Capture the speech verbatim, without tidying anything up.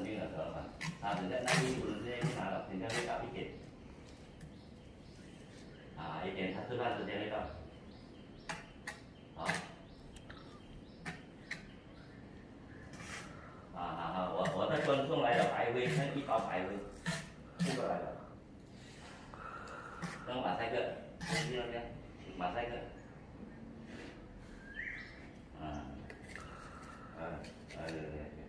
神经的时候啊，啊，等下那衣服直接去拿了，等下会到一点，啊，一点他吃饭时间会到，好，啊啊啊，我我再送送来了白灰，那一包白灰，送过来了，等马赛克，去那边，马赛克，啊，啊，哎对对。